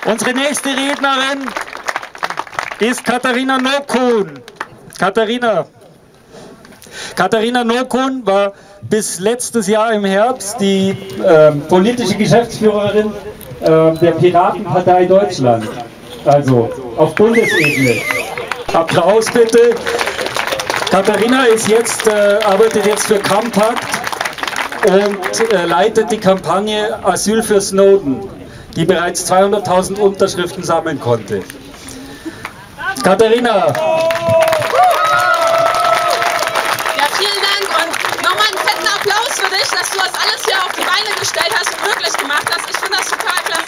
Unsere nächste Rednerin ist Katharina Nokun. Katharina Nokun war bis letztes Jahr im Herbst die politische Geschäftsführerin der Piratenpartei Deutschland, also auf Bundesebene. Applaus bitte. Katharina ist arbeitet jetzt für Campact und leitet die Kampagne Asyl für Snowden, die bereits 200.000 Unterschriften sammeln konnte. Katharina. Ja, vielen Dank und nochmal einen fetten Applaus für dich, dass du das alles hier auf die Beine gestellt hast und möglich gemacht hast. Ich finde das total klasse.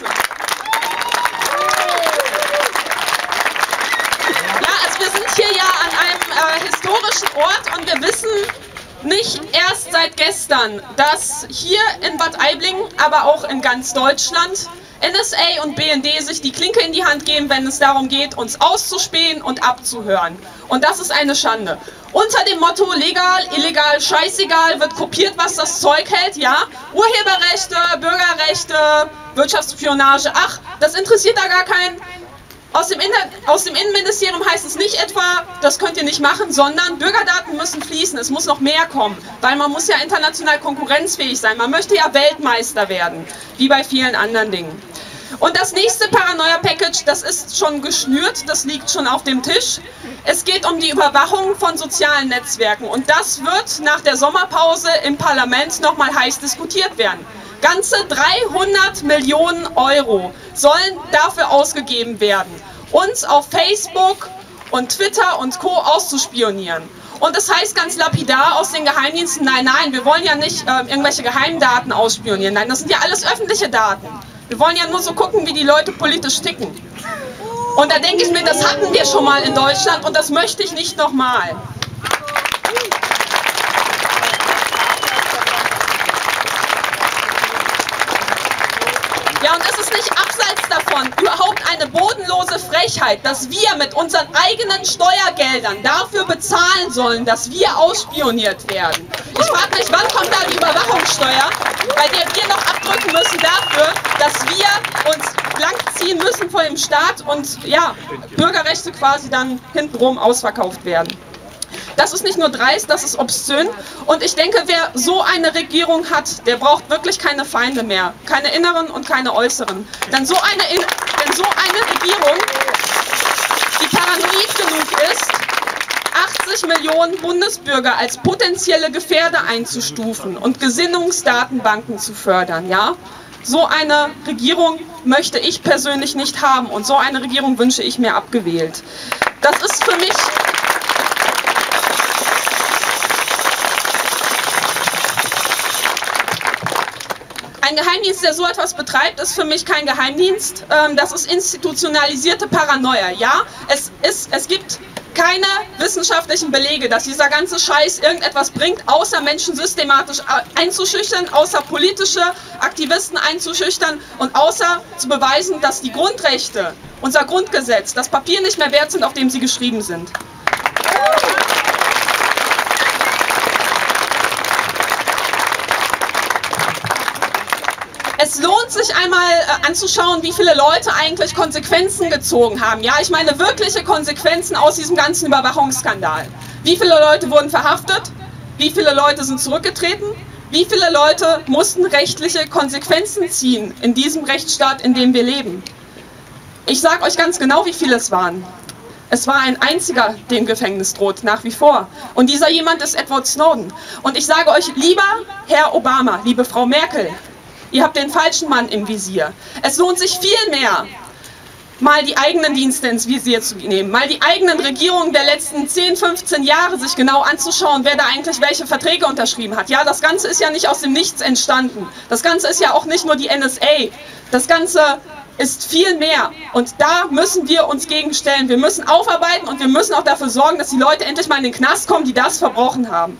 Ja, also wir sind hier ja an einem historischen Ort und wir wissen nicht erst seit gestern, dass hier in Bad Aibling, aber auch in ganz Deutschland, NSA und BND sich die Klinke in die Hand geben, wenn es darum geht, uns auszuspähen und abzuhören. Und das ist eine Schande. Unter dem Motto legal, illegal, scheißegal wird kopiert, was das Zeug hält, ja? Urheberrechte, Bürgerrechte, Wirtschaftsspionage, ach, das interessiert da gar keinen. Aus dem Innenministerium heißt es nicht etwa, das könnt ihr nicht machen, sondern Bürgerdaten müssen fließen, es muss noch mehr kommen, weil man muss ja international konkurrenzfähig sein, man möchte ja Weltmeister werden, wie bei vielen anderen Dingen. Und das nächste Paranoia-Package, das ist schon geschnürt, das liegt schon auf dem Tisch. Es geht um die Überwachung von sozialen Netzwerken und das wird nach der Sommerpause im Parlament nochmal heiß diskutiert werden. Ganze 300 Millionen Euro sollen dafür ausgegeben werden, uns auf Facebook und Twitter und Co. auszuspionieren. Und das heißt ganz lapidar aus den Geheimdiensten, nein, wir wollen ja nicht irgendwelche Geheimdaten ausspionieren, nein, das sind ja alles öffentliche Daten. Wir wollen ja nur so gucken, wie die Leute politisch ticken. Und da denke ich mir, das hatten wir schon mal in Deutschland und das möchte ich nicht nochmal. Ja, und es ist nicht abseits davon überhaupt eine bodenlose Frechheit, dass wir mit unseren eigenen Steuergeldern dafür bezahlen sollen, dass wir ausspioniert werden. Ich frage mich, wann kommt da die Überwachungssteuer, bei der wir noch abdrücken müssen dafür, dass wir uns langziehen müssen vor dem Staat und ja, Bürgerrechte quasi dann hintenrum ausverkauft werden. Das ist nicht nur dreist, das ist obszön. Und ich denke, wer so eine Regierung hat, der braucht wirklich keine Feinde mehr. Keine inneren und keine äußeren. Denn so eine Regierung, die paranoid genug ist, 80 Millionen Bundesbürger als potenzielle Gefährder einzustufen und Gesinnungsdatenbanken zu fördern, ja? So eine Regierung möchte ich persönlich nicht haben und so eine Regierung wünsche ich mir abgewählt. Das ist für mich... Ein Geheimdienst, der so etwas betreibt, ist für mich kein Geheimdienst. Das ist institutionalisierte Paranoia. Ja, es gibt keine wissenschaftlichen Belege, dass dieser ganze Scheiß irgendetwas bringt, außer Menschen systematisch einzuschüchtern, außer politische Aktivisten einzuschüchtern und außer zu beweisen, dass die Grundrechte, unser Grundgesetz, das Papier nicht mehr wert sind, auf dem sie geschrieben sind. Es lohnt sich einmal anzuschauen, wie viele Leute eigentlich Konsequenzen gezogen haben. Ja, ich meine wirkliche Konsequenzen aus diesem ganzen Überwachungsskandal. Wie viele Leute wurden verhaftet? Wie viele Leute sind zurückgetreten? Wie viele Leute mussten rechtliche Konsequenzen ziehen in diesem Rechtsstaat, in dem wir leben? Ich sage euch ganz genau, wie viele es waren. Es war ein einziger, dem Gefängnis droht, nach wie vor. Und dieser jemand ist Edward Snowden. Und ich sage euch, lieber Herr Obama, liebe Frau Merkel, ihr habt den falschen Mann im Visier. Es lohnt sich viel mehr, mal die eigenen Dienste ins Visier zu nehmen, mal die eigenen Regierungen der letzten 10, 15 Jahre sich genau anzuschauen, wer da eigentlich welche Verträge unterschrieben hat. Ja, das Ganze ist ja nicht aus dem Nichts entstanden. Das Ganze ist ja auch nicht nur die NSA. Das Ganze ist viel mehr. Und da müssen wir uns gegenstellen. Wir müssen aufarbeiten und wir müssen auch dafür sorgen, dass die Leute endlich mal in den Knast kommen, die das verbrochen haben.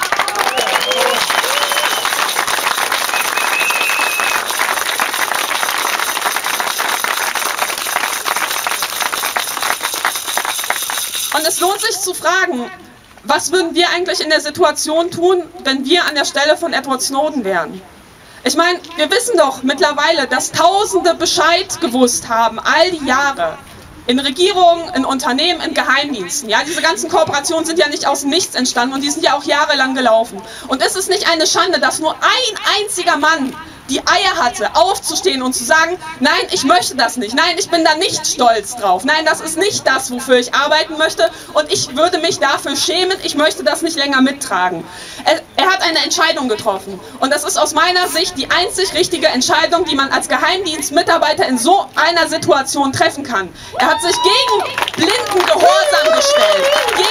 Und es lohnt sich zu fragen, was würden wir eigentlich in der Situation tun, wenn wir an der Stelle von Edward Snowden wären? Ich meine, wir wissen doch mittlerweile, dass Tausende Bescheid gewusst haben, all die Jahre. In Regierungen, in Unternehmen, in Geheimdiensten. Ja, diese ganzen Kooperationen sind ja nicht aus dem Nichts entstanden und die sind ja auch jahrelang gelaufen. Und ist es nicht eine Schande, dass nur ein einziger Mann die Eier hatte, aufzustehen und zu sagen, nein, ich möchte das nicht, nein, ich bin da nicht stolz drauf, nein, das ist nicht das, wofür ich arbeiten möchte und ich würde mich dafür schämen, ich möchte das nicht länger mittragen. Er hat eine Entscheidung getroffen und das ist aus meiner Sicht die einzig richtige Entscheidung, die man als Geheimdienstmitarbeiter in so einer Situation treffen kann. Er hat sich gegen blinden Gehorsam gestellt,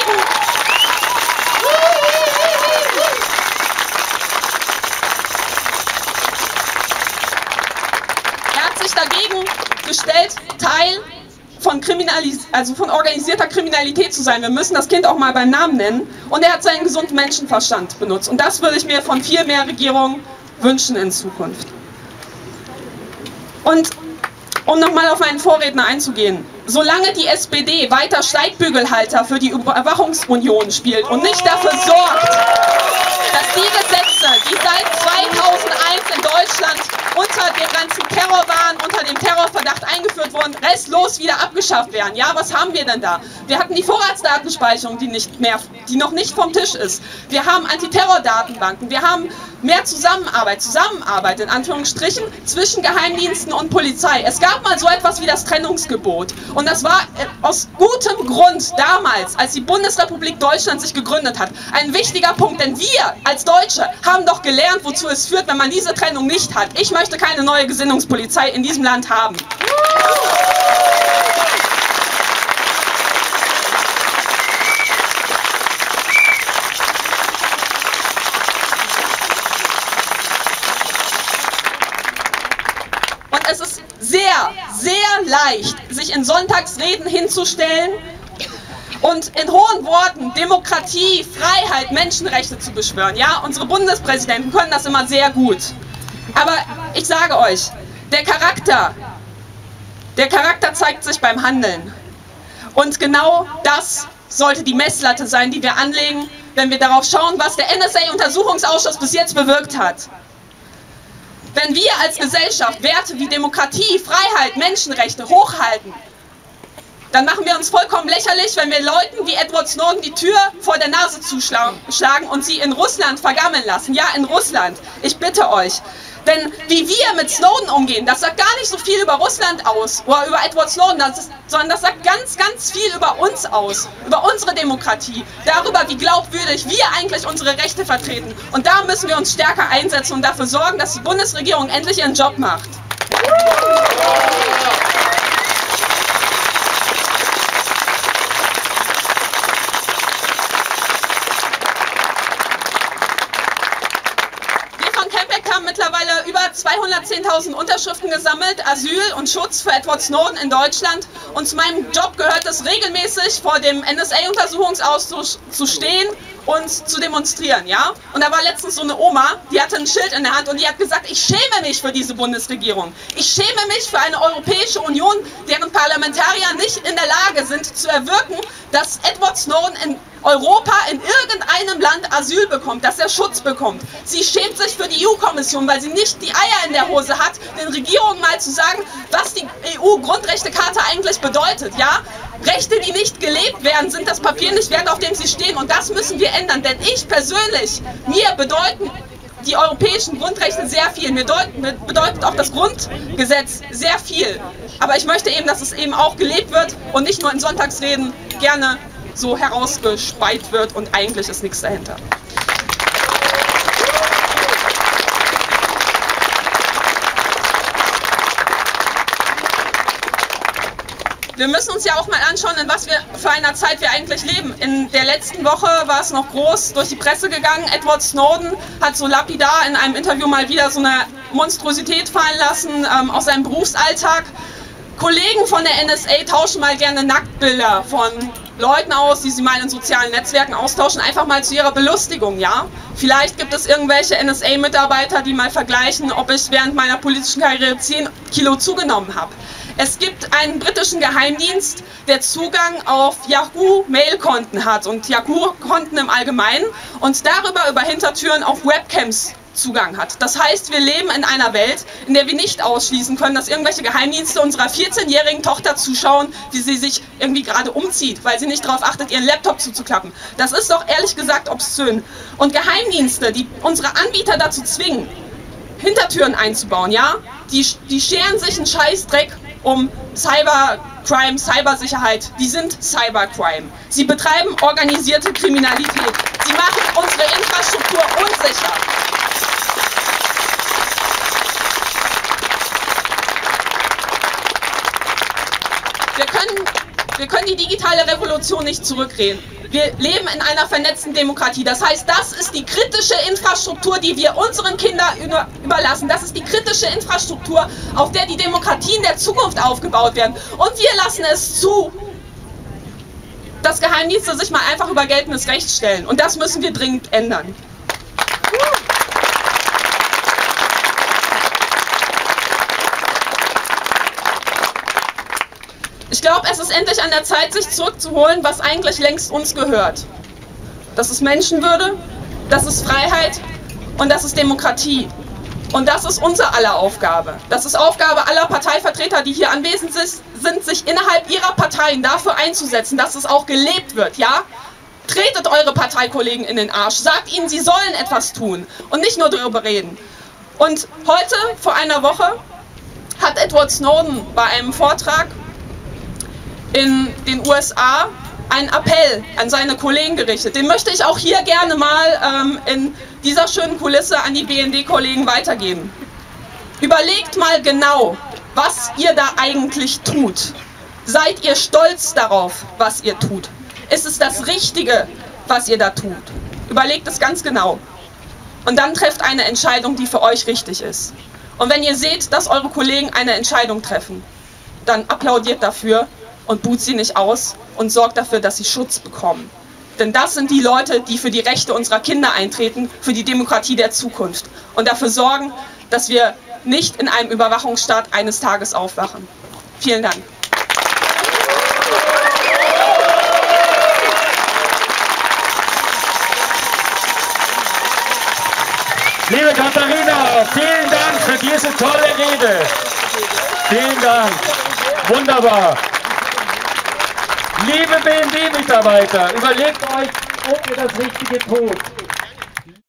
dagegen gestellt, Teil von von organisierter Kriminalität zu sein. Wir müssen das Kind auch mal beim Namen nennen. Und er hat seinen gesunden Menschenverstand benutzt. Und das würde ich mir von viel mehr Regierungen wünschen in Zukunft. Und um nochmal auf meinen Vorredner einzugehen, solange die SPD weiter Steigbügelhalter für die Überwachungsunion spielt und nicht dafür sorgt, dass die Gesetze, die seit 2001 in Deutschland unter dem ganzen Terrorwahn, unter dem Terrorverdacht eingeführt wurden, restlos wieder abgeschafft werden. Ja, was haben wir denn da? Wir hatten die Vorratsdatenspeicherung, die noch nicht vom Tisch ist. Wir haben Antiterrordatenbanken, wir haben mehr Zusammenarbeit in Anführungsstrichen zwischen Geheimdiensten und Polizei. Es gab mal so etwas wie das Trennungsgebot. Und das war aus gutem Grund damals, als die Bundesrepublik Deutschland sich gegründet hat, ein wichtiger Punkt. Denn wir als Deutsche haben doch gelernt, wozu es führt, wenn man diese Trennung nicht hat. Ich möchte keine neue Gesinnungspolizei in diesem Land haben. Und es ist sehr, sehr leicht, sich in Sonntagsreden hinzustellen und in hohen Worten Demokratie, Freiheit, Menschenrechte zu beschwören. Ja, unsere Bundespräsidenten können das immer sehr gut. Aber ich sage euch, der Charakter zeigt sich beim Handeln. Und genau das sollte die Messlatte sein, die wir anlegen, wenn wir darauf schauen, was der NSA-Untersuchungsausschuss bis jetzt bewirkt hat. Wenn wir als Gesellschaft Werte wie Demokratie, Freiheit, Menschenrechte hochhalten, dann machen wir uns vollkommen lächerlich, wenn wir Leuten wie Edward Snowden die Tür vor der Nase zuschlagen und sie in Russland vergammeln lassen. Ja, in Russland. Ich bitte euch. Denn wie wir mit Snowden umgehen, das sagt gar nicht so viel über Russland aus oder über Edward Snowden, sondern das sagt ganz, ganz viel über uns aus, über unsere Demokratie, darüber, wie glaubwürdig wir eigentlich unsere Rechte vertreten. Und da müssen wir uns stärker einsetzen und dafür sorgen, dass die Bundesregierung endlich ihren Job macht. Mittlerweile über 210.000 Unterschriften gesammelt, Asyl und Schutz für Edward Snowden in Deutschland. Und zu meinem Job gehört es regelmäßig, vor dem NSA-Untersuchungsausschuss zu stehen und zu demonstrieren, ja? Und da war letztens so eine Oma, die hatte ein Schild in der Hand und die hat gesagt, ich schäme mich für diese Bundesregierung. Ich schäme mich für eine Europäische Union, deren Parlamentarier nicht in der Lage sind zu erwirken, dass Edward Snowden in Europa in irgendeinem Land Asyl bekommt, dass er Schutz bekommt. Sie schämt sich für die EU-Kommission, weil sie nicht die Eier in der Hose hat, den Regierungen mal zu sagen, was die EU-Grundrechtecharta eigentlich bedeutet, ja? Rechte, die nicht gelebt werden, sind das Papier nicht wert, auf dem sie stehen. Und das müssen wir ändern, denn ich persönlich, mir bedeuten die europäischen Grundrechte sehr viel. Mir bedeutet auch das Grundgesetz sehr viel. Aber ich möchte eben, dass es eben auch gelebt wird und nicht nur in Sonntagsreden gerne so herausgespeit wird und eigentlich ist nichts dahinter. Wir müssen uns ja auch mal anschauen, in was für einer Zeit wir eigentlich leben. In der letzten Woche war es noch groß durch die Presse gegangen. Edward Snowden hat so lapidar in einem Interview mal wieder so eine Monstrosität fallen lassen aus seinem Berufsalltag. Kollegen von der NSA tauschen mal gerne Nacktbilder von Leuten aus, die sie mal in sozialen Netzwerken austauschen, einfach mal zu ihrer Belustigung, ja? Vielleicht gibt es irgendwelche NSA-Mitarbeiter, die mal vergleichen, ob ich während meiner politischen Karriere 10 Kilo zugenommen habe. Es gibt einen britischen Geheimdienst, der Zugang auf Yahoo-Mail-Konten hat und Yahoo-Konten im Allgemeinen und darüber über Hintertüren auf Webcams Zugang hat. Das heißt, wir leben in einer Welt, in der wir nicht ausschließen können, dass irgendwelche Geheimdienste unserer 14-jährigen Tochter zuschauen, wie sie sich irgendwie gerade umzieht, weil sie nicht darauf achtet, ihren Laptop zuzuklappen. Das ist doch ehrlich gesagt obszön. Und Geheimdienste, die unsere Anbieter dazu zwingen, Hintertüren einzubauen, ja, die scheren sich einen Scheißdreck um Cybercrime, Cybersicherheit. Die sind Cybercrime. Sie betreiben organisierte Kriminalität. Sie machen unsere Infrastruktur unsicher. Wir können die digitale Revolution nicht zurückdrehen. Wir leben in einer vernetzten Demokratie. Das heißt, das ist die kritische Infrastruktur, die wir unseren Kindern überlassen. Das ist die kritische Infrastruktur, auf der die Demokratien der Zukunft aufgebaut werden. Und wir lassen es zu, dass Geheimdienste sich mal einfach über geltendes Recht stellen. Und das müssen wir dringend ändern. Ich glaube, es ist endlich an der Zeit, sich zurückzuholen, was eigentlich längst uns gehört. Das ist Menschenwürde, das ist Freiheit und das ist Demokratie. Und das ist unser aller Aufgabe. Das ist Aufgabe aller Parteivertreter, die hier anwesend sind, sich innerhalb ihrer Parteien dafür einzusetzen, dass es auch gelebt wird, ja? Tretet eure Parteikollegen in den Arsch, sagt ihnen, sie sollen etwas tun und nicht nur darüber reden. Und heute, vor einer Woche, hat Edward Snowden bei einem Vortrag in den USA einen Appell an seine Kollegen gerichtet. Den möchte ich auch hier gerne mal in dieser schönen Kulisse an die BND-Kollegen weitergeben. Überlegt mal genau, was ihr da eigentlich tut. Seid ihr stolz darauf, was ihr tut? Ist es das Richtige, was ihr da tut? Überlegt es ganz genau. Und dann trefft eine Entscheidung, die für euch richtig ist. Und wenn ihr seht, dass eure Kollegen eine Entscheidung treffen, dann applaudiert dafür und buht sie nicht aus und sorgt dafür, dass sie Schutz bekommen. Denn das sind die Leute, die für die Rechte unserer Kinder eintreten, für die Demokratie der Zukunft und dafür sorgen, dass wir nicht in einem Überwachungsstaat eines Tages aufwachen. Vielen Dank. Liebe Katharina, vielen Dank für diese tolle Rede. Vielen Dank. Wunderbar. Liebe BND-Mitarbeiter, überlegt euch, ob ihr das Richtige tut.